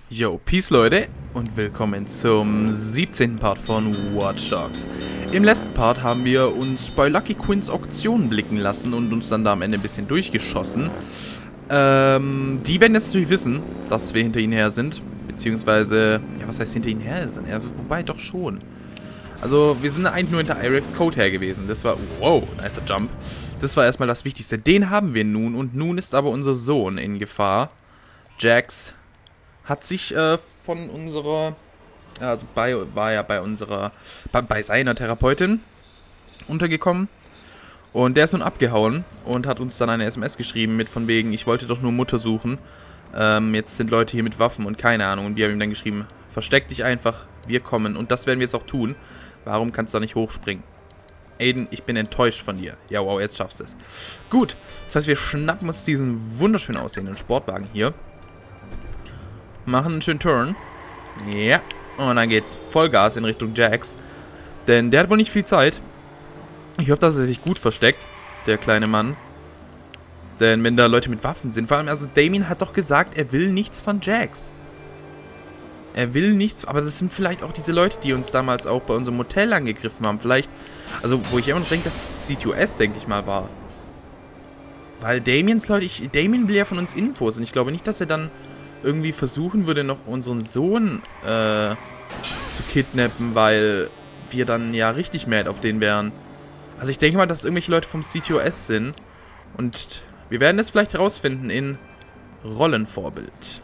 Yo, Peace Leute und willkommen zum 17. Part von Watch Dogs. Im letzten Part haben wir uns bei Lucky Quinns Auktion blicken lassen und uns dann da am Ende ein bisschen durchgeschossen. Die werden jetzt natürlich wissen, dass wir hinter ihnen her sind, beziehungsweise, ja, was heißt hinter ihnen her sind? Ja, wobei doch schon. Also, wir sind eigentlich nur hinter Irex Code her gewesen. Das war, wow, nicer Jump. Das war erstmal das Wichtigste. Den haben wir nun und nun ist aber unser Sohn in Gefahr. Jax hat sich von unserer, also war ja bei seiner Therapeutin untergekommen. Und der ist nun abgehauen und hat uns dann eine SMS geschrieben mit von wegen, ich wollte doch nur Mutter suchen. Jetzt sind Leute hier mit Waffen und keine Ahnung. Und wir haben ihm dann geschrieben, versteck dich einfach, wir kommen. Und das werden wir jetzt auch tun. Warum kannst du da nicht hochspringen? Aiden, ich bin enttäuscht von dir. Ja, wow, jetzt schaffst du es. Gut, das heißt, wir schnappen uns diesen wunderschön aussehenden Sportwagen hier. Machen einen schönen Turn. Ja. Und dann geht's Vollgas in Richtung Jax. Denn der hat wohl nicht viel Zeit. Ich hoffe, dass er sich gut versteckt, der kleine Mann. Denn wenn da Leute mit Waffen sind, vor allem, also Damien hat doch gesagt, er will nichts von Jax. Er will nichts, aber das sind vielleicht auch diese Leute, die uns damals auch bei unserem Motel angegriffen haben. Vielleicht, also wo ich immer noch denke, dass es C2S, denke ich mal, war. Weil Damiens Leute, Damien will ja von uns Infos und ich glaube nicht, dass er dann irgendwie versuchen würde, noch unseren Sohn zu kidnappen, weil wir dann ja richtig mad auf den wären. Also ich denke mal, dass es irgendwelche Leute vom CTOS sind. Und wir werden es vielleicht herausfinden in Rollenvorbild.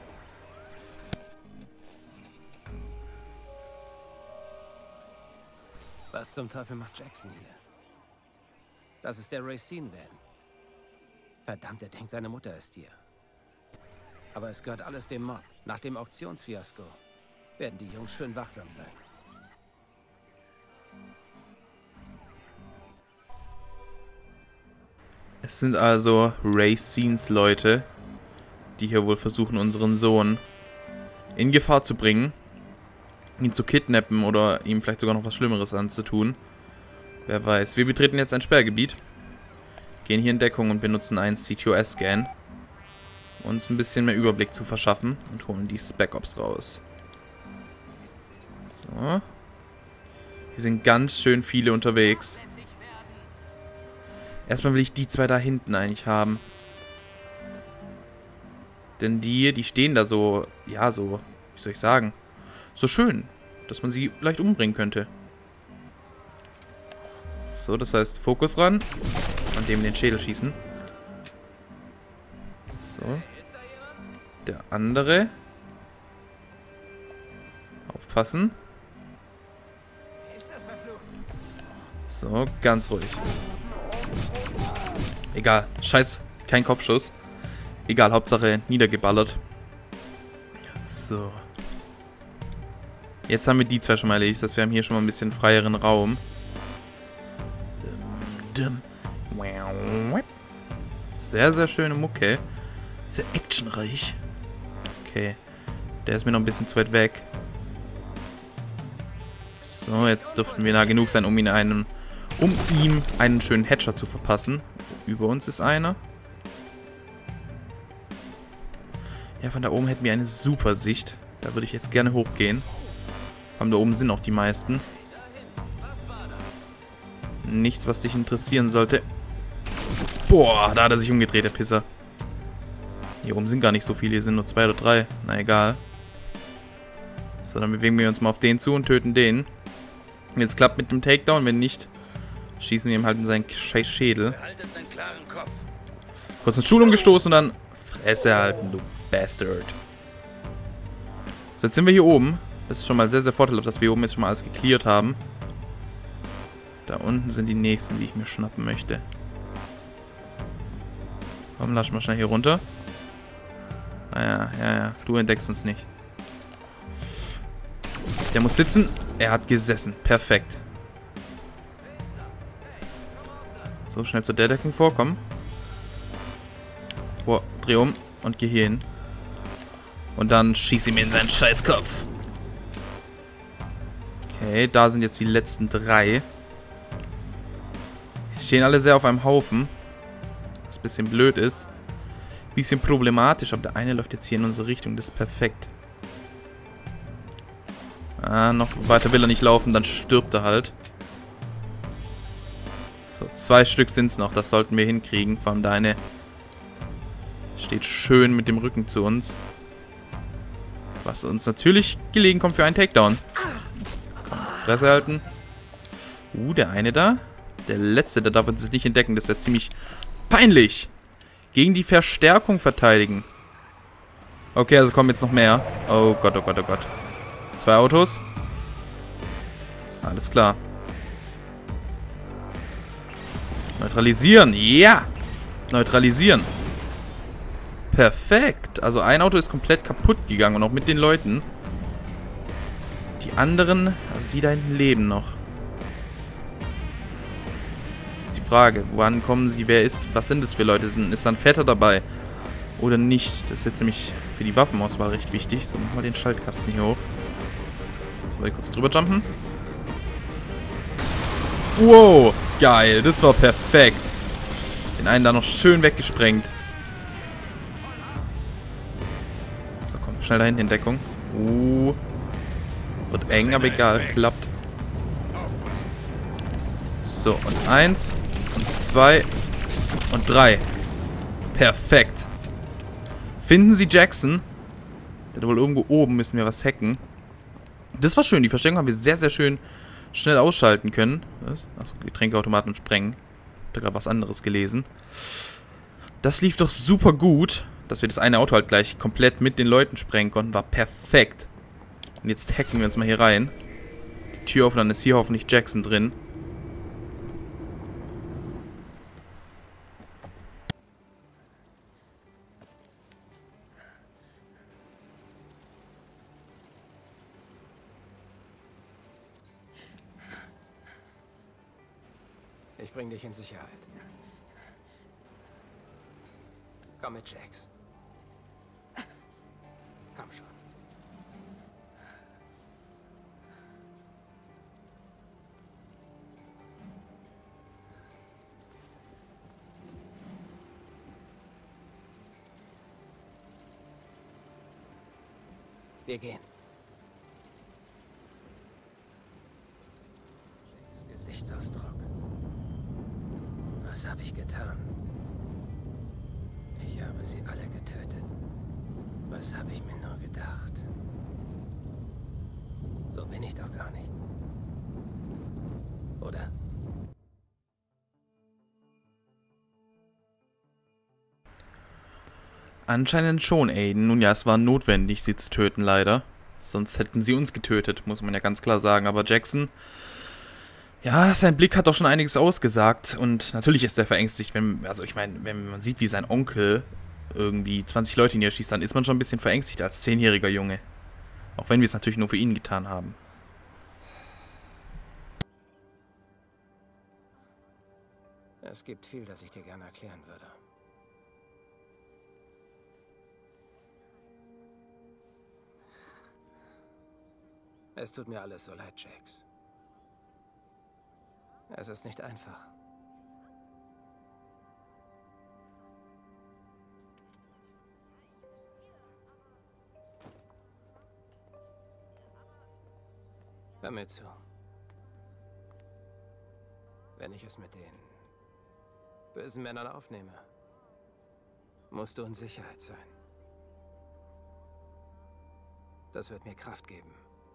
Was zum Teufel macht Jackson hier? Das ist der Racine-Van. Verdammt, er denkt, seine Mutter ist hier. Aber es gehört alles dem Mob. Nach dem Auktionsfiasko werden die Jungs schön wachsam sein. Es sind also Racines Leute, die hier wohl versuchen, unseren Sohn in Gefahr zu bringen, ihn zu kidnappen oder ihm vielleicht sogar noch was Schlimmeres anzutun. Wer weiß. Wir betreten jetzt ein Sperrgebiet, gehen hier in Deckung und benutzen einen CTOS-Scan, uns ein bisschen mehr Überblick zu verschaffen und holen die Spec Ops raus. So. Hier sind ganz schön viele unterwegs. Erstmal will ich die zwei da hinten eigentlich haben. Denn die stehen da so, ja, so, wie soll ich sagen, so schön, dass man sie leicht umbringen könnte. So, das heißt, Fokus ran und dem in den Schädel schießen. So. Der andere. Aufpassen. So, ganz ruhig. Egal, scheiß, kein Kopfschuss. Egal, Hauptsache niedergeballert. So. Jetzt haben wir die zwei schon mal erledigt, das heißt, wir haben hier schon mal ein bisschen freieren Raum. Sehr, sehr schöne Mucke. Sehr actionreich. Okay. Der ist mir noch ein bisschen zu weit weg. So, jetzt dürften wir nah genug sein, um ihm einen schönen Headshot zu verpassen. Über uns ist einer. Ja, von da oben hätten wir eine super Sicht. Da würde ich jetzt gerne hochgehen. Vor allem da oben sind auch die meisten. Nichts, was dich interessieren sollte. Boah, da hat er sich umgedreht, der Pisser. Hier oben sind gar nicht so viele, hier sind nur 2 oder 3. Na egal. So, dann bewegen wir uns mal auf den zu und töten den. Wenn es klappt mit dem Takedown, wenn nicht, schießen wir ihm halt in seinen scheiß Schädel. Kurz ins Stuhl umgestoßen und dann Fresse halten, du Bastard. So, jetzt sind wir hier oben. Das ist schon mal sehr, sehr vorteilhaft, dass wir oben jetzt schon mal alles geklärt haben. Da unten sind die nächsten, die ich mir schnappen möchte. Komm, lass mal schnell hier runter. Ah ja, du entdeckst uns nicht. Der muss sitzen. Er hat gesessen. Perfekt. So, schnell zur Deckung vorkommen. Boah, dreh um und geh hier hin. Und dann schieß ihm in seinen Scheißkopf. Okay, da sind jetzt die letzten 3. Die stehen alle sehr auf einem Haufen. Was ein bisschen blöd ist. Bisschen problematisch, aber der eine läuft jetzt hier in unsere Richtung. Das ist perfekt. Ah, noch weiter will er nicht laufen, dann stirbt er halt. So, 2 Stück sind es noch, das sollten wir hinkriegen. Vor allem deine steht schön mit dem Rücken zu uns. Was uns natürlich gelegen kommt für einen Takedown. Komm, Fresse halten. Der eine da. Der letzte, der darf uns jetzt nicht entdecken. Das wäre ziemlich peinlich. Gegen die Verstärkung verteidigen. Okay, also kommen jetzt noch mehr. Oh Gott, oh Gott, oh Gott. 2 Autos. Alles klar. Neutralisieren. Ja! Neutralisieren. Perfekt. Also ein Auto ist komplett kaputt gegangen und auch mit den Leuten. Die anderen, also die da hinten leben noch. Das ist die Frage. Wann kommen sie? Wer ist? Was sind es für Leute? Ist dann Vetter dabei? Oder nicht? Das ist jetzt nämlich für die Waffenauswahl recht wichtig. So, machen wir den Schaltkasten hier hoch. Soll ich kurz drüber jumpen? Wow, geil. Das war perfekt. Den einen da noch schön weggesprengt. So, komm, schnell da hinten in Deckung. Wird eng, aber egal. Klappt. So, und 1, und 2, und 3. Perfekt. Finden Sie Jackson. Der hat wohl irgendwo oben, müssen wir was hacken. Das war schön. Die Versteckung haben wir sehr, sehr schön schnell ausschalten können. Was? Achso, Getränkeautomaten und Sprengen. Hab da gerade was anderes gelesen. Das lief doch super gut. Dass wir das eine Auto halt gleich komplett mit den Leuten sprengen konnten, war perfekt. Und jetzt hacken wir uns mal hier rein. Die Tür auf, dann ist hier hoffentlich Jackson drin. Ich bring dich in Sicherheit. Komm mit, Jax. Komm schon. Wir gehen. Jax' Gesichtsausdruck. Was habe ich getan? Ich habe sie alle getötet. Was habe ich mir nur gedacht? So bin ich doch gar nicht. Oder? Anscheinend schon, Aiden. Nun ja, es war notwendig, sie zu töten, leider. Sonst hätten sie uns getötet, muss man ja ganz klar sagen. Aber Jackson, ja, sein Blick hat doch schon einiges ausgesagt. Und natürlich ist er verängstigt, also ich meine, wenn man sieht, wie sein Onkel irgendwie 20 Leute niederschießt, dann ist man schon ein bisschen verängstigt als 10-jähriger Junge. Auch wenn wir es natürlich nur für ihn getan haben. Es gibt viel, das ich dir gerne erklären würde. Es tut mir alles so leid, Jax. Es ist nicht einfach. Hör mir zu. Wenn ich es mit den bösen Männern aufnehme, musst du in Sicherheit sein. Das wird mir Kraft geben.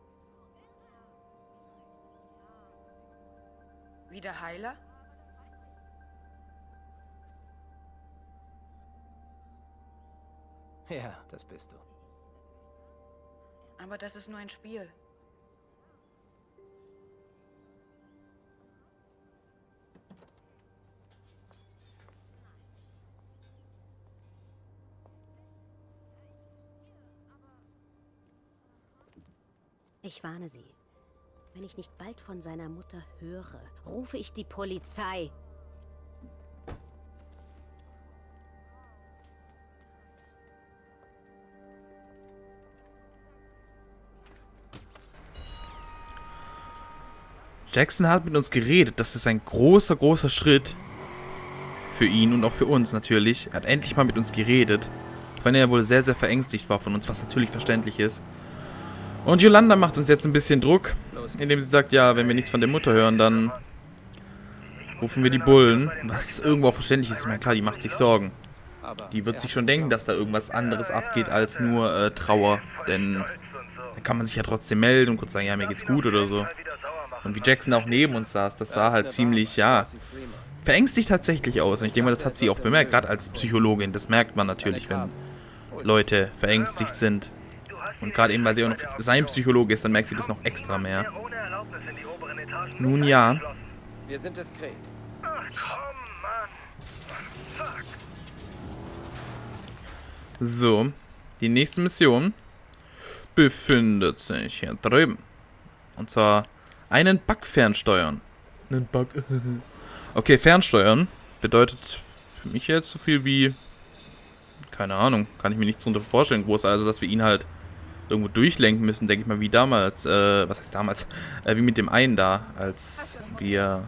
Wie der Heiler? Ja, das bist du. Aber das ist nur ein Spiel. Ich warne Sie. Wenn ich nicht bald von seiner Mutter höre, rufe ich die Polizei. Jackson hat mit uns geredet. Das ist ein großer, großer Schritt für ihn und auch für uns natürlich. Er hat endlich mal mit uns geredet. Auch wenn er wohl sehr, sehr verängstigt war von uns, was natürlich verständlich ist. Und Yolanda macht uns jetzt ein bisschen Druck, indem sie sagt, ja, wenn wir nichts von der Mutter hören, dann rufen wir die Bullen. Was irgendwo auch verständlich ist. Ich meine, klar, die macht sich Sorgen. Aber Die wird er sich hat schon es denken, geglaubt. dass da irgendwas anderes abgeht als nur Trauer. Denn dann kann man sich ja trotzdem melden und kurz sagen, ja, mir geht's gut oder so. Und wie Jackson auch neben uns saß, das sah halt ziemlich, ja, verängstigt tatsächlich aus. Und ich denke mal, das hat sie auch bemerkt, gerade als Psychologin. Das merkt man natürlich, wenn Leute verängstigt sind. Und gerade eben, weil sie auch noch sein Psychologe ist, dann merkt sie das noch extra mehr. Nun ja. Wir sind diskret. So, die nächste Mission befindet sich hier drüben. Und zwar einen Bug fernsteuern. Einen Bug. Okay, fernsteuern bedeutet für mich jetzt so viel wie, keine Ahnung, kann ich mir nichts darunter vorstellen, groß. Also, dass wir ihn halt irgendwo durchlenken müssen, denke ich mal, wie damals, was heißt damals, wie mit dem einen da, als wir,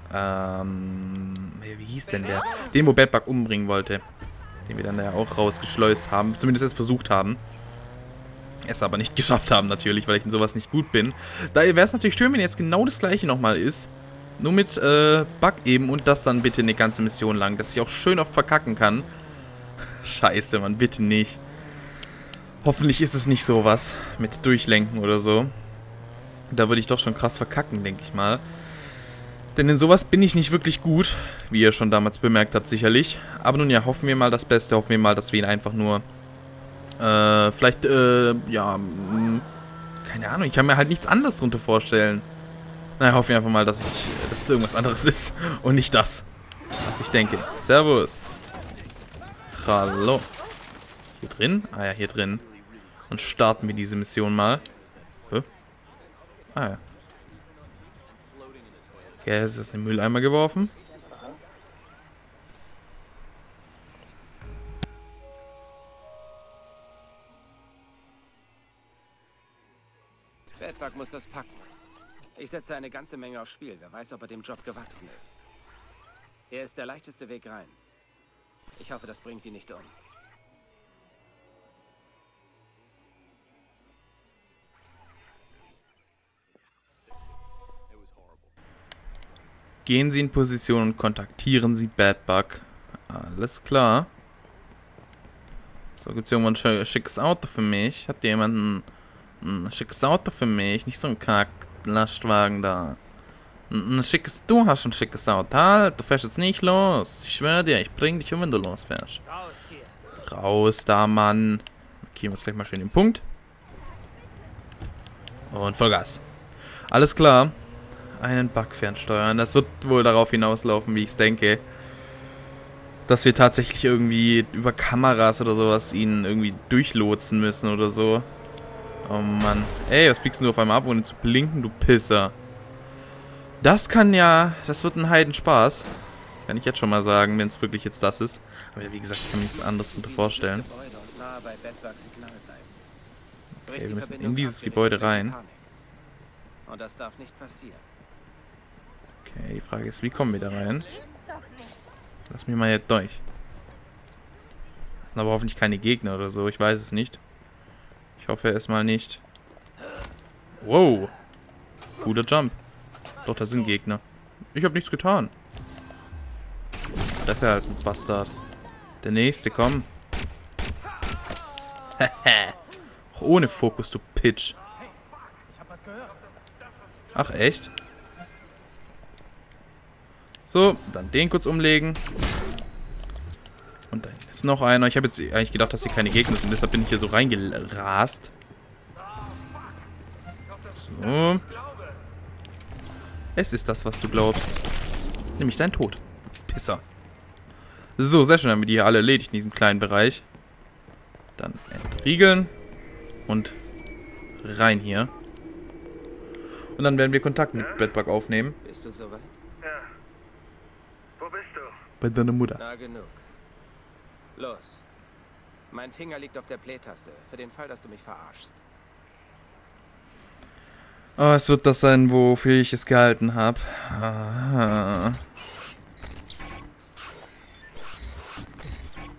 wie hieß denn der? Den, wo Bedbug umbringen wollte. Den wir dann ja auch rausgeschleust haben, zumindest es versucht haben. Es aber nicht geschafft haben natürlich, weil ich in sowas nicht gut bin. Da wäre es natürlich schön, wenn jetzt genau das gleiche nochmal ist. Nur mit Bug eben und das dann bitte eine ganze Mission lang, dass ich auch schön oft verkacken kann. Scheiße, Mann, bitte nicht. Hoffentlich ist es nicht sowas mit Durchlenken oder so. Da würde ich doch schon krass verkacken, denke ich mal. Denn in sowas bin ich nicht wirklich gut, wie ihr schon damals bemerkt habt, sicherlich. Aber nun ja, hoffen wir mal das Beste, hoffen wir mal, dass wir ihn einfach nur, vielleicht, ja, keine Ahnung, ich kann mir halt nichts anderes drunter vorstellen. Naja, hoffen wir einfach mal, dass es irgendwas anderes ist und nicht das, was ich denke. Servus. Hallo. Hier drin? Ah ja, hier drin. Und starten wir diese Mission mal. Hä? Ah ja. Okay, jetzt ist in den Mülleimer geworfen. Bedbug muss das packen. Ich setze eine ganze Menge aufs Spiel. Wer weiß, ob er dem Job gewachsen ist. Er ist der leichteste Weg rein. Ich hoffe, das bringt ihn nicht um. Gehen Sie in Position und kontaktieren Sie Bedbug. Alles klar. So, gibt es irgendwann ein schickes Auto für mich? Hat jemand ein schickes Auto für mich? Nicht so ein Kack-Lastwagen da. Ein schickes, du hast ein schickes Auto. Halt, du fährst jetzt nicht los. Ich schwöre dir, ich bring dich um, wenn du losfährst. Raus hier. Raus da, Mann. Markieren wir uns gleich mal schön den Punkt. Und Vollgas. Alles klar. Einen Bug fernsteuern. Das wird wohl darauf hinauslaufen, wie ich es denke. Dass wir tatsächlich irgendwie über Kameras oder sowas ihn irgendwie durchlotsen müssen oder so. Oh Mann. Ey, was biegst du auf einmal ab, ohne zu blinken, du Pisser? Das kann ja... Das wird ein Heidenspaß. Kann ich jetzt schon mal sagen, wenn es wirklich jetzt das ist. Aber wie gesagt, ich kann mir nichts anderes darunter vorstellen. Okay, wir müssen in dieses Gebäude rein. Und das darf nicht passieren. Okay, die Frage ist, wie kommen wir da rein? Lass mich mal jetzt durch. Das sind aber hoffentlich keine Gegner oder so, ich weiß es nicht. Ich hoffe erstmal nicht. Wow. Guter Jump. Doch, da sind Gegner. Ich habe nichts getan. Das ist ja halt ein Bastard. Der nächste, komm. Ohne Fokus, du Pitch. Ach, echt? So, dann den kurz umlegen. Und da ist noch einer. Ich habe jetzt eigentlich gedacht, dass hier keine Gegner sind. Deshalb bin ich hier so reingerast. So. Es ist das, was du glaubst. Nämlich dein Tod. Pisser. So, sehr schön, haben wir die hier alle erledigt in diesem kleinen Bereich. Dann entriegeln. Und rein hier. Und dann werden wir Kontakt mit Bedbug aufnehmen. Bist du soweit? Ja. Wo bist du? Bei deiner Mutter. Na genug. Los. Mein Finger liegt auf der Play-Taste, für den Fall, dass du mich verarschst. Oh, es wird das sein, wofür ich es gehalten habe. Ah.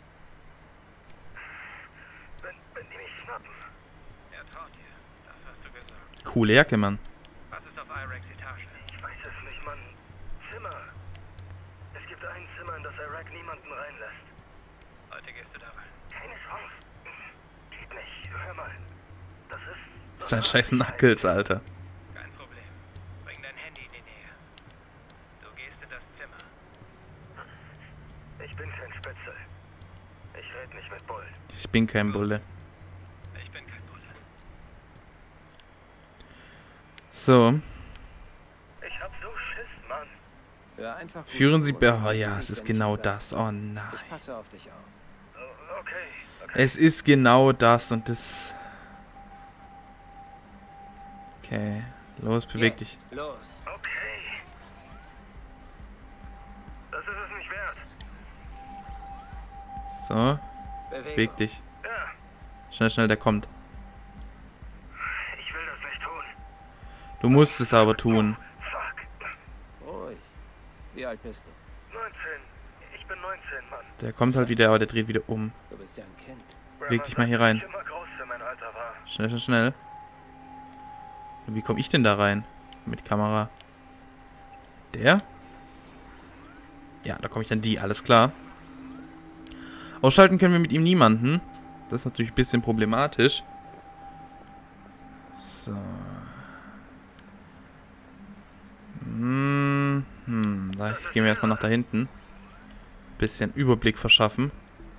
Wenn die mich schnappen. Er traut dir. Das hast du Coole Jacke, Mann. Was ist auf Iraks Etage? Ich weiß es nicht, Mann. Zimmer. Es gibt ein Zimmer, in das Irak niemanden reinlässt. Heute gehst du da rein. Keine Chance. Geht nicht. Hör mal. Das ist... Das sind scheiß Knuckles, Alter. Kein Problem. Bring dein Handy in die Nähe. Du gehst in das Zimmer. Ich bin kein Spitzel. Ich red nicht mit Bull. Ich bin kein Bulle. Ich bin kein Bulle. So. Ich hab so Schiss, Mann. Hör einfach gut Führen Sie... zu und Oh ja, es ist wenn ich genau sag. das. Oh nein. Ich passe auf dich auf. Okay. Es ist genau das und das... Okay. Los, beweg Jetzt, dich. Los. Okay. Das ist es nicht wert. So. Bewegung. Beweg dich. Ja, Schnell, schnell, der kommt. ich will das nicht tun. Du musst es aber tun. Fuck. Ruhig. Wie alt bist du? 19. Ich bin 19, Mann. Der kommt halt wieder, aber der dreht wieder um. Du bist ja ein Kind. Leg dich mal hier rein. Ich immer groß für mein Alter war. Schnell, schnell, schnell. Wie komme ich denn da rein? Mit Kamera. Der? Ja, da komme ich dann die, alles klar. Ausschalten können wir mit ihm niemanden. Das ist natürlich ein bisschen problematisch. So. Da gehen wir erstmal nach da hinten. Bisschen Überblick verschaffen.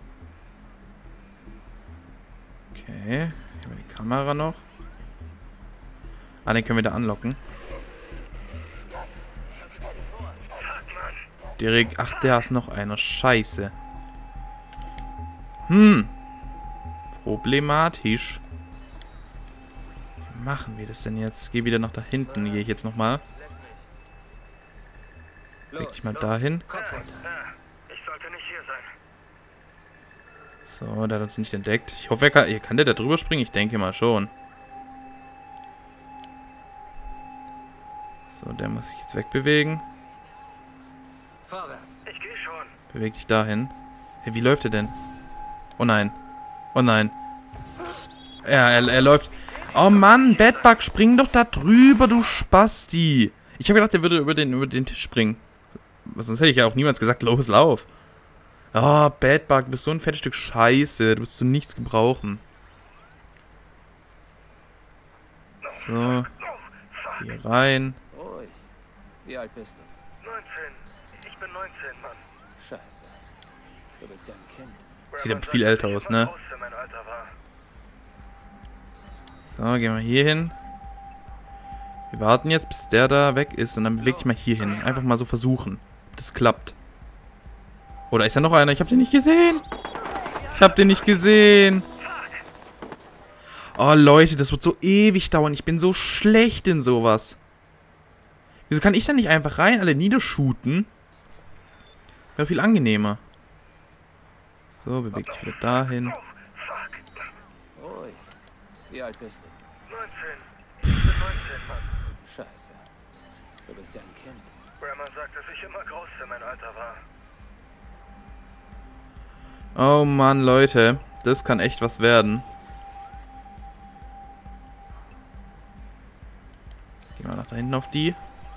Okay. Hier haben wir die Kamera noch. Ah, den können wir da anlocken. Direkt. Ach, da ist noch einer. Scheiße. Problematisch. Wie machen wir das denn jetzt? Geh wieder nach da hinten. Gehe ich jetzt nochmal. Leg dich mal dahin. Kopf runter. Ja, ich sollte nicht hier sein. So, der hat uns nicht entdeckt. Ich hoffe, kann der da drüber springen? Ich denke mal schon. So, der muss sich jetzt wegbewegen. Vorwärts. Ich gehe schon. Beweg dich dahin. Hey, wie läuft er denn? Oh nein. Oh nein. Ja, er läuft. Oh Mann, Bedbug, spring doch da drüber, du Spasti. Ich habe gedacht, er würde über den Tisch springen. Sonst hätte ich ja auch niemals gesagt, los, lauf. Oh, Bedbug, du bist so ein fettes Stück Scheiße. Du bist zu nichts gebrauchen. So. Hier rein. Ruhig. Wie alt bist du? 19. Ich bin 19, Mann. Scheiße. Du bist ja ein Kind. Sieht aber viel älter aus, ne? Groß für mein Alter war. So, gehen wir hier hin. Wir warten jetzt, bis der da weg ist und dann beweg dich mal hier hin. Einfach mal so versuchen, ob das klappt. Oder ist da noch einer? Ich hab den nicht gesehen. Ich hab den nicht gesehen. Oh, Leute, das wird so ewig dauern. Ich bin so schlecht in sowas. Wieso kann ich da nicht einfach rein, alle niedershooten? Wäre viel angenehmer. So, beweg dich wieder dahin. Ruhig. Wie alt bist du? 19. Ich bin 19, Mann. Scheiße. Du bist ja ein Kind. Grandma sagt, dass ich immer groß für mein Alter war. Oh Mann, Leute. Das kann echt was werden. Gehen wir nach da hinten auf die.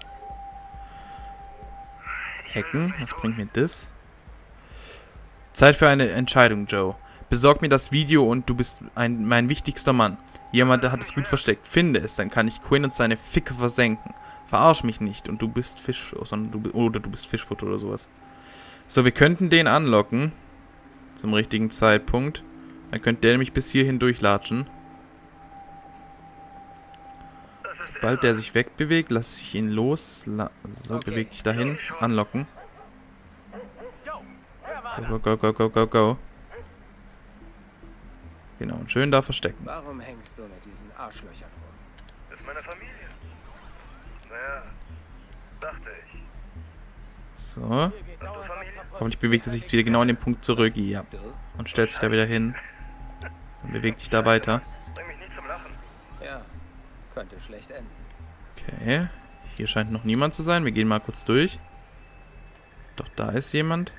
Hacken. Was bringt mir das? Zeit für eine Entscheidung, Joe. Besorg mir das Video und du bist mein wichtigster Mann. Jemand, der hat es gut versteckt. Finde es, dann kann ich Quinn und seine Ficke versenken. Verarsch mich nicht und du bist Fisch, sondern du bist Fischfutter oder sowas. So, wir könnten den anlocken. Zum richtigen Zeitpunkt. Dann könnte der nämlich bis hierhin durchlatschen. Sobald der sich wegbewegt, lasse ich ihn los. So, Okay. beweg dich dahin. Anlocken. Go, go, go, go, go, go. Genau, und schön da verstecken. Warum hängst du mit diesen Arschlöchern rum? Ist meine Familie. Naja, dachte ich. So. Und du, Familie? Hoffentlich bewegt er sich jetzt wieder genau an den Punkt zurück. Ja. Du? Und stellt sich da wieder hin. Dann bewegt dich da weiter. Bring mich nie zum Lachen. Ja. Könnte schlecht enden. Okay. Hier scheint noch niemand zu sein. Wir gehen mal kurz durch. Doch da ist jemand.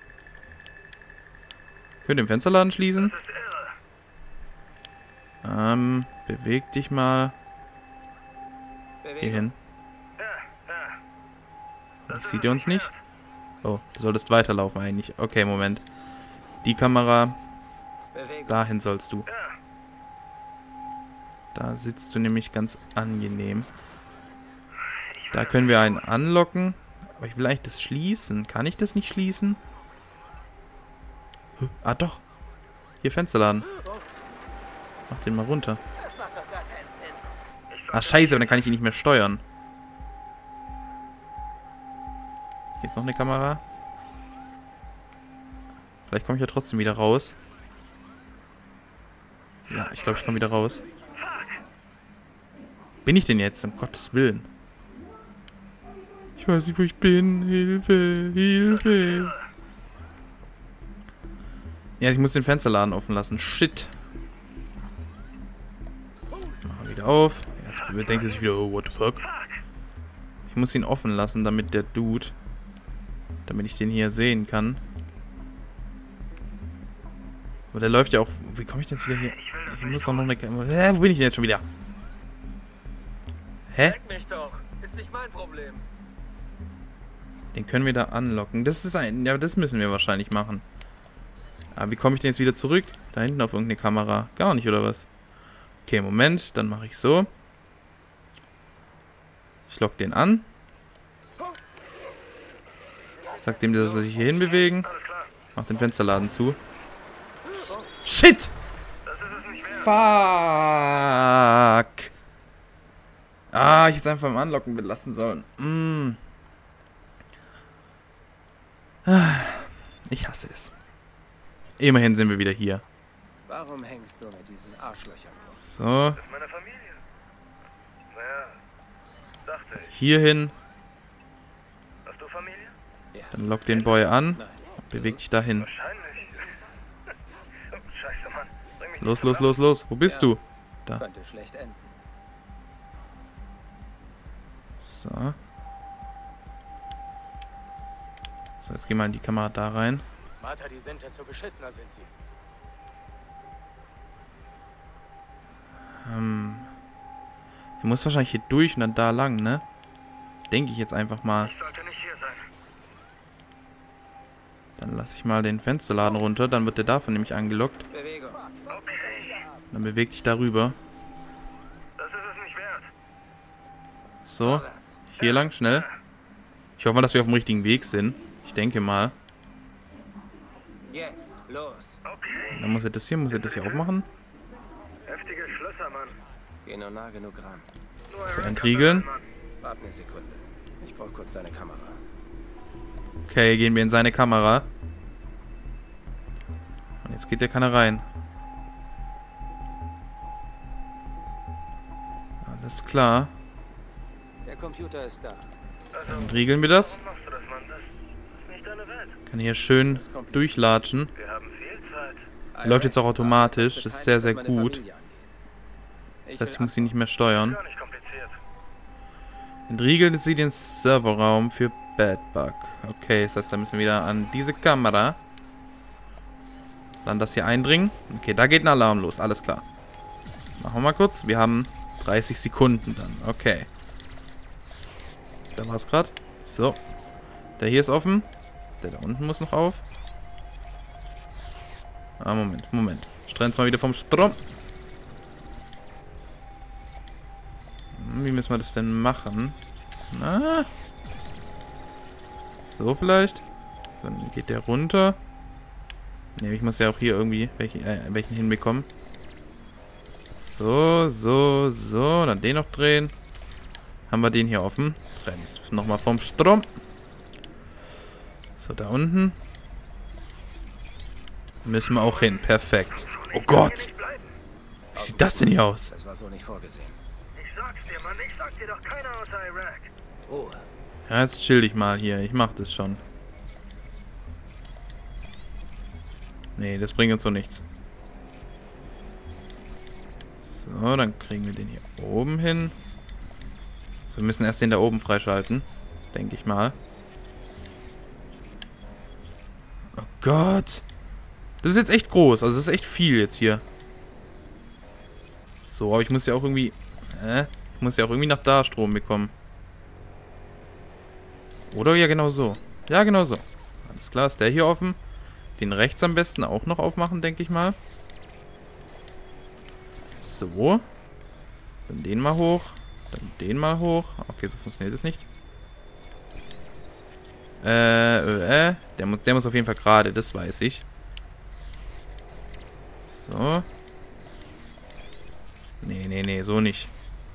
Könnt ihr den Fensterladen schließen? Das ist irre. Beweg dich mal. Hier hin. Sieht ihr uns nicht? Oh, du solltest weiterlaufen eigentlich. Okay, Moment. Die Kamera. Bewegung. Dahin sollst du. Da sitzt du nämlich ganz angenehm. Da können wir einen anlocken. Aber ich will eigentlich das schließen. Kann ich das nicht schließen? Ah, doch. Hier Fensterladen. Mach den mal runter. Ah, scheiße, aber dann kann ich ihn nicht mehr steuern. Hier ist noch eine Kamera. Vielleicht komme ich ja trotzdem wieder raus. Ja, ich glaube, ich komme wieder raus. Bin ich denn jetzt? Um Gottes Willen. Ich weiß nicht, wo ich bin. Hilfe, Hilfe. Ja, ich muss den Fensterladen offen lassen. Shit. Machen wir wieder auf. Jetzt denkt er sich wieder, oh, what the fuck. Ich muss ihn offen lassen, damit der Dude... Damit ich den hier sehen kann. Aber der läuft ja auch... Wie komme ich denn jetzt wieder hier? Ich muss doch noch eine... Wo bin ich denn jetzt schon wieder? Hä? Leck mich doch. Ist nicht mein Problem. Den können wir da anlocken. Das ist ein... Ja, das müssen wir wahrscheinlich machen. Aber wie komme ich denn jetzt wieder zurück? Da hinten auf irgendeine Kamera. Gar nicht, oder was? Okay, Moment. Dann mache ich so. Ich lock den an. Sag dem, dass er sich hier hinbewegen. Mach den Fensterladen zu. Shit! Fuck! Ah, ich hätte es einfach beim Anlocken belassen sollen. Ich hasse es. Immerhin sind wir wieder hier. Warum hängst du mit diesen Arschlöchern rum? So, Das ist meine Familie. Naja, dachte ich. hier hin. Hast du Familie? Ja. Dann lock den Boy an. Nein. Beweg dich dahin. Wahrscheinlich. Oh, Scheiße, Mann. Bring mich Los, nicht los, dran. los, los. Wo bist du? Da. Könnte schlecht enden. So. So, jetzt gehen wir in die Kamera da rein. Smarter die sind, desto beschissener sind sie. Ich muss wahrscheinlich hier durch und dann da lang, ne? Denke ich jetzt einfach mal. Ich sollte nicht hier sein. Dann lasse ich mal den Fensterladen runter. Dann wird der davon nämlich angelockt. Bewegung. Okay. Dann beweg dich darüber. Das ist es nicht wert. So. Vorwärts. Hier lang, schnell. Ich hoffe mal, dass wir auf dem richtigen Weg sind. Ich denke mal. Jetzt. Los. Okay. Dann muss er das hier aufmachen. Heftige Schlösser, Mann. Geh nur nah genug ran. Nur So, Eric kann entriegeln. das, Mann. Warte eine Sekunde. Ich brauche kurz deine Kamera. Okay, gehen wir in seine Kamera. Und jetzt geht der keiner rein. Alles klar. Der Computer ist da. Dann riegeln wir das. Warum machst du das, Mann? Das ist nicht deine Welt. Kann hier schön durchlatschen. Wir haben viel Zeit. Läuft jetzt auch automatisch. Das ist sehr, sehr Was meine gut. Familie angeht. Das heißt, ich muss ihn nicht mehr steuern. Gar nicht kompliziert. Entriegeln Sie den Serverraum für Bedbug. Okay, das heißt, da müssen wir wieder an diese Kamera. Dann das hier eindringen. Okay, da geht ein Alarm los. Alles klar. Machen wir mal kurz. Wir haben 30 Sekunden dann. Okay. Da war es gerade. So. Der hier ist offen. Der da unten muss noch auf. Ah, Moment. Ich trenne es mal wieder vom Strom. Wie müssen wir das denn machen? Na? So vielleicht? Dann geht der runter. Ne, ich muss ja auch hier irgendwie welchen hinbekommen. So. Dann den noch drehen. Haben wir den hier offen. Trennen es nochmal vom Strom. So, da unten. Müssen wir auch hin. Perfekt. Oh Gott. Wie sieht das denn hier aus? Das war so nicht vorgesehen. Ich sag's dir, Mann. Ich sag dir doch keiner außer Iraq. Ruhe. Ja, jetzt chill dich mal hier. Ich mach das schon. Nee, das bringt uns so nichts. So, dann kriegen wir den hier oben hin. So, wir müssen erst den da oben freischalten. Denke ich mal. Oh Gott. Das ist jetzt echt groß. Also das ist echt viel jetzt hier. So, aber ich muss ja auch irgendwie... Ich muss ja auch irgendwie nach da Strom bekommen. Oder ja, genau so. Ja, genau so. Alles klar, ist der hier offen. Den rechts am besten auch noch aufmachen, denke ich mal. So. Dann den mal hoch. Dann den mal hoch. Okay, so funktioniert es nicht. Der muss auf jeden Fall gerade, das weiß ich. So. Nee, so nicht.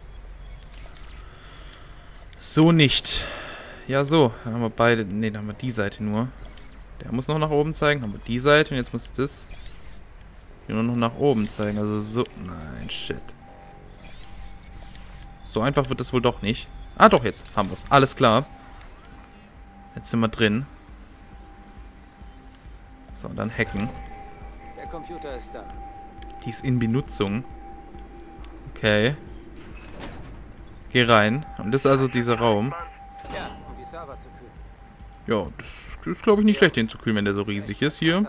So nicht. Ja, so. Dann haben wir beide. Ne, dann haben wir die Seite nur. Der muss noch nach oben zeigen. Dann haben wir die Seite. Und jetzt muss das hier nur noch nach oben zeigen. Also so. Nein, shit. So einfach wird das wohl doch nicht. Ah, doch, jetzt haben wir es. Alles klar. Jetzt sind wir drin. So, dann hacken. Der Computer ist da. Die ist in Benutzung. Okay. Geh rein. Und das ist also dieser Raum. Ja, um die Server zu kühlen. Ja, das ist glaube ich nicht schlecht, den zu kühlen, wenn der so riesig ist hier.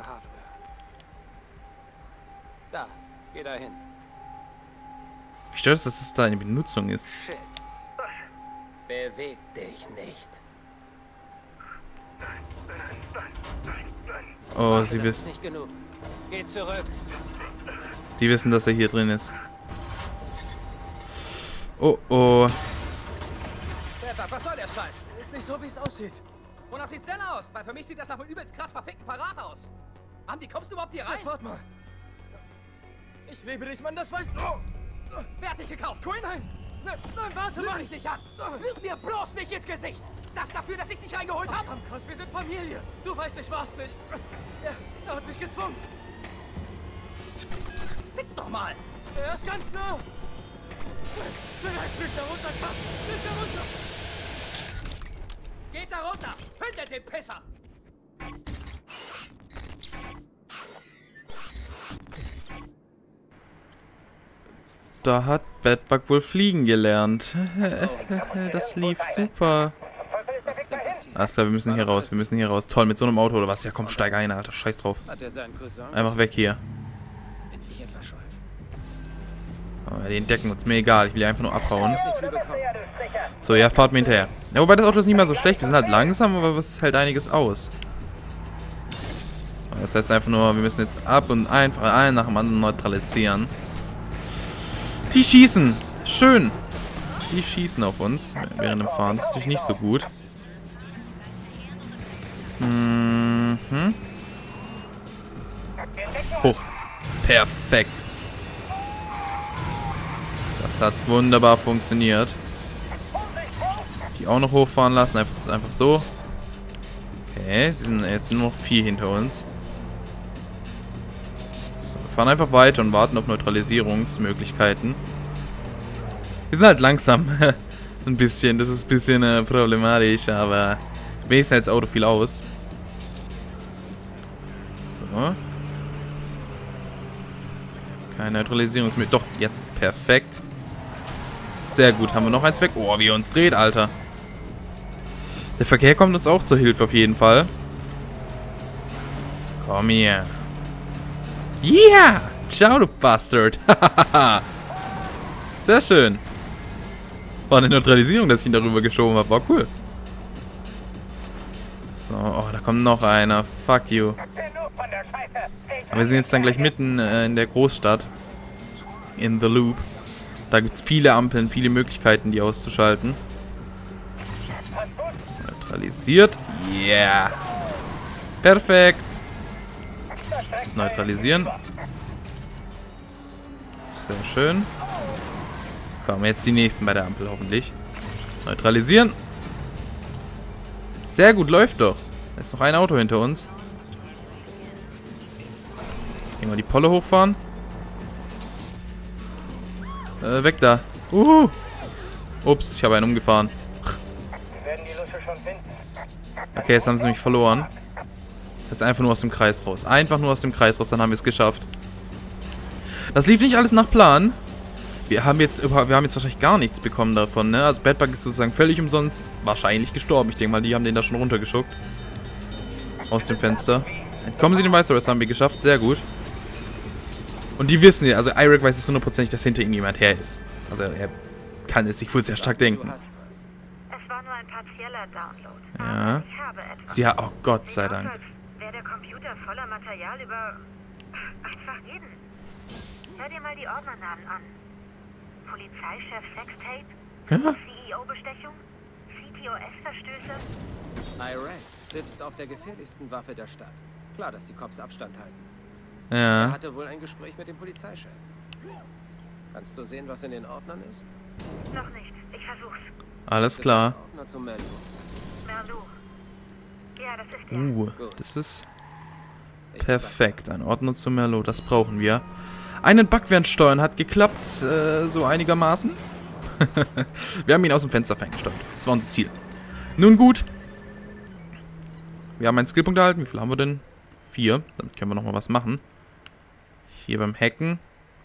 Da, geh da hin. Wie stört es, dass es da in Benutzung ist? Shit. Beweg dich nicht. Oh, Das sie ist wissen. nicht genug. Geh zurück. Die wissen, dass er hier drin ist. Oh, oh. Bertha, was soll der Scheiß? Ist nicht so, wie es aussieht. Wonach sieht's denn aus? Weil für mich sieht das nach einem übelst krass verfickten Verrat aus. Mann, wie kommst du überhaupt hier rein? Warte mal. Ich liebe dich, Mann, das weißt du. Wer hat dich gekauft? Quinn? Nein, warte Lüg mal. mich nicht an! Lüg mir bloß nicht ins Gesicht! Das dafür, dass ich dich reingeholt habe! Komm, Cos, wir sind Familie. Du weißt, ich war's nicht. Er hat mich gezwungen. Fick doch mal! Er ist ganz nah. Vielleicht nicht da runter, Cos. Nicht da runter. Geht da runter! Findet den Pisser! Da hat Bedbug wohl fliegen gelernt. Das lief super. Alles klar, wir müssen hier raus. Wir müssen hier raus. Toll, mit so einem Auto oder was? Ja, komm, steig ein, Alter. Scheiß drauf. Hat er seinen Cousin? Einfach weg hier. Bin ich etwa schuld? Oh, den decken uns. Mir egal. Ich will einfach nur abhauen. Nicht viel bekommen. So, ja, fahrt mir hinterher. Ja, wobei das Auto ist nicht mal so schlecht. Wir sind halt langsam, aber es hält einiges aus. Das heißt einfach nur, wir müssen jetzt ab und einfach einen nach dem anderen neutralisieren. Die schießen. Schön. Die schießen auf uns während dem Fahren. Das ist natürlich nicht so gut. Mhm. Hoch. Perfekt. Das hat wunderbar funktioniert. Die auch noch hochfahren lassen. Einfach so. Okay, sie sind jetzt nur noch 4 hinter uns. So, wir fahren einfach weiter und warten auf Neutralisierungsmöglichkeiten. Wir sind halt langsam. Ein bisschen. Das ist ein bisschen problematisch, aber wenigstens hält das Auto viel aus. So. Keine Neutralisierungsmöglichkeit. Doch, jetzt. Perfekt. Sehr gut. Haben wir noch eins weg? Oh, wie er uns dreht, Alter. Der Verkehr kommt uns auch zur Hilfe auf jeden Fall. Komm hier. Yeah! Ciao, du Bastard. Sehr schön. War eine Neutralisierung, dass ich ihn darüber geschoben habe. War cool. So, oh, da kommt noch einer. Fuck you. Aber wir sind jetzt dann gleich mitten in der Großstadt. In the Loop. Da gibt es viele Ampeln, viele Möglichkeiten, die auszuschalten. Neutralisiert. Yeah. Perfekt. Neutralisieren. Sehr schön. Kommen jetzt die nächsten bei der Ampel hoffentlich. Neutralisieren. Sehr gut, läuft doch. Da ist noch ein Auto hinter uns. Ich denke mal die Polle hochfahren. Weg da. Ups, ich habe einen umgefahren. Okay, jetzt haben sie mich verloren. Das ist einfach nur aus dem Kreis raus. Einfach nur aus dem Kreis raus, dann haben wir es geschafft. Das lief nicht alles nach Plan. Wir haben jetzt wahrscheinlich gar nichts bekommen davon, ne? Also Bedbug ist sozusagen völlig umsonst wahrscheinlich gestorben. Ich denke mal, die haben den da schon runtergeschuckt. Aus dem Fenster. Entkommen sie den Viceroy, das haben wir geschafft. Sehr gut. Und die wissen ja, also Irek weiß es hundertprozentig, dass hinter ihm jemand her ist. Also er kann es sich wohl sehr stark denken. Du hast was. Es war nur ein partieller Download. Ja. Aber ich habe etwas. Sie hat... Oh, Gott sei Sieht aus, Dank. als wäre der Computer voller Material über... einfach jeden. Hör dir mal die Ordnernamen an. Polizeichef Sextape, Ja? CEO-Bestechung, CTOS-Verstöße. Iraq sitzt auf der gefährlichsten Waffe der Stadt. Klar, dass die Cops Abstand halten. Er Ja. hatte wohl ein Gespräch mit dem Polizeichef. Kannst du sehen, was in den Ordnern ist? Noch nicht. Ich versuch's. Alles klar. Ordner zu melden. Merlot. Ja, das ist er. Das ist Ich bin perfekt. Ein Ordner zu Merlot, das brauchen wir. Einen Backwaren steuern hat geklappt, so einigermaßen. Wir haben ihn aus dem Fenster ferngesteuert. Das war unser Ziel. Nun gut. Wir haben einen Skillpunkt erhalten. Wie viel haben wir denn? 4. Damit können wir nochmal was machen. Hier beim Hacken.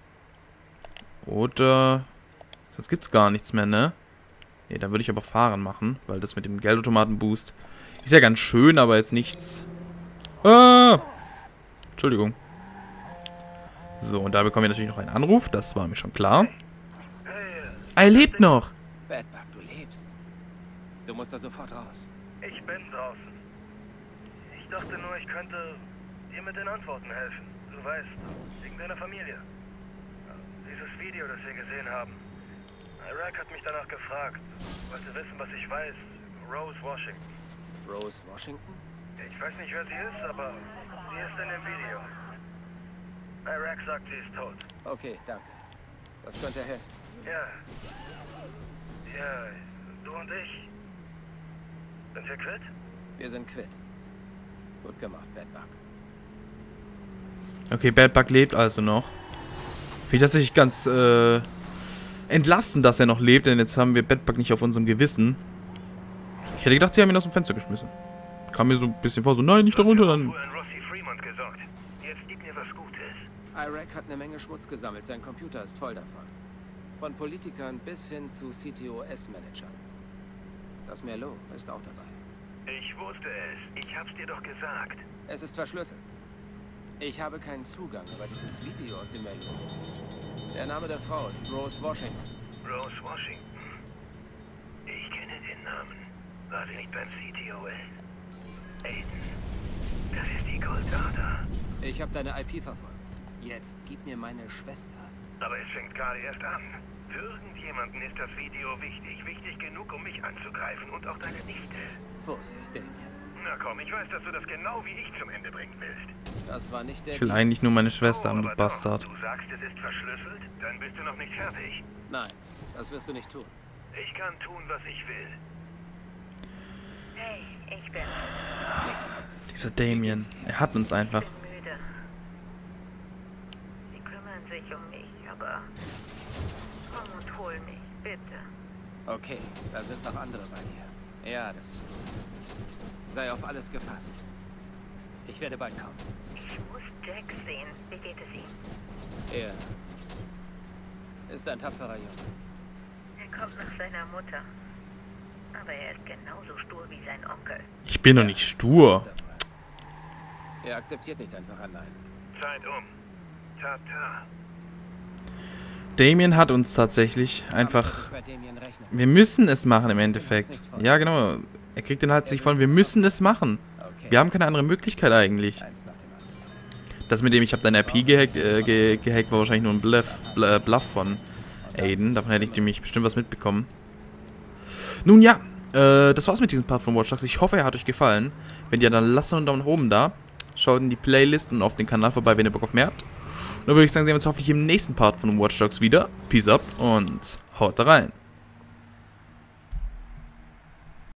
Oder... Sonst gibt's gar nichts mehr, ne? Ne, dann würde ich aber Fahren machen, weil das mit dem Geldautomaten-Boost ist ja ganz schön, aber jetzt nichts. Ah! Entschuldigung. So, und da bekommen wir natürlich noch einen Anruf. Das war mir schon klar. Er lebt noch! Bedbug, du lebst. Du musst da sofort raus. Ich bin draußen. Ich dachte nur, ich könnte dir mit den Antworten helfen. Du weißt, wegen deiner Familie. Dieses Video, das wir gesehen haben. Iraq hat mich danach gefragt. Wollte wissen, was ich weiß. Rose Washington. Rose Washington? Ich weiß nicht, wer sie ist, aber sie ist in dem Video. Iraq sagt, sie ist tot. Okay, danke. Was könnte helfen? Ja. Ja, du und ich. Sind wir quitt? Wir sind quitt. Gut gemacht, Bedbug. Okay, Bedbug lebt also noch. Finde ich tatsächlich ganz entlassen, dass er noch lebt, denn jetzt haben wir Bedbug nicht auf unserem Gewissen. Ich hätte gedacht, sie haben ihn aus dem Fenster geschmissen. Kam mir so ein bisschen vor, so nein, nicht darunter, dann... Rossi Fremont gesorgt. Jetzt gib mir was Gutes. Iraq hat eine Menge Schmutz gesammelt. Sein Computer ist voll davon. Von Politikern bis hin zu CTOS-Managern. Das Merlot ist auch dabei. Ich wusste es. Ich hab's dir doch gesagt. Es ist verschlüsselt. Ich habe keinen Zugang, aber dieses Video aus dem Merlot. Der Name der Frau ist Rose Washington. Rose Washington. Ich kenne den Namen. War sie nicht beim CTOS? Aiden. Das ist die Goldader. Ich habe deine IP verfolgt. Jetzt gib mir meine Schwester. Aber es fängt gerade erst an. Für irgendjemanden ist das Video wichtig. Wichtig genug, um mich anzugreifen und auch deine Nichte. Vorsicht, Damien. Na komm, ich weiß, dass du das genau wie ich zum Ende bringen willst. Das war nicht der Ich will Deal. eigentlich nur meine Schwester haben, du aber doch. Bastard. Du sagst, es ist verschlüsselt? Dann bist du noch nicht fertig. Nein, das wirst du nicht tun. Ich kann tun, was ich will. Hey, ich bin Dieser Damien, er hat uns einfach. müde. Sie kümmern sich um mich, aber komm und hol mich, bitte. Okay, da sind noch andere bei dir. Ja, das ist gut. Sei auf alles gefasst. Ich werde bald kommen. Ich muss Jack sehen. Wie geht es ihm? Er ist ein tapferer Junge. Er kommt nach seiner Mutter. Aber er ist genauso stur wie sein Onkel. Ich bin doch nicht stur. Er akzeptiert nicht einfach ein Nein. Zeit um. Tata. Damien hat uns tatsächlich einfach... Aber bei Damien rechnen. Wir müssen es machen im Endeffekt. Ja, genau. Er kriegt den Hals nicht voll. Wir müssen es machen. Okay. Wir haben keine andere Möglichkeit eigentlich. Eins nach dem anderen. Das mit dem, ich habe deine IP gehackt, war wahrscheinlich nur ein Bluff von Aiden. Davon hätte ich nämlich bestimmt was mitbekommen. Nun ja, das war's mit diesem Part von Watch Dogs. Ich hoffe, er hat euch gefallen. Wenn ja, dann lasst einen Daumen nach oben da. Schaut in die Playlist und auf den Kanal vorbei, wenn ihr Bock auf mehr habt. Und dann würde ich sagen, sehen wir uns hoffentlich im nächsten Part von Watch Dogs wieder. Peace up und haut rein.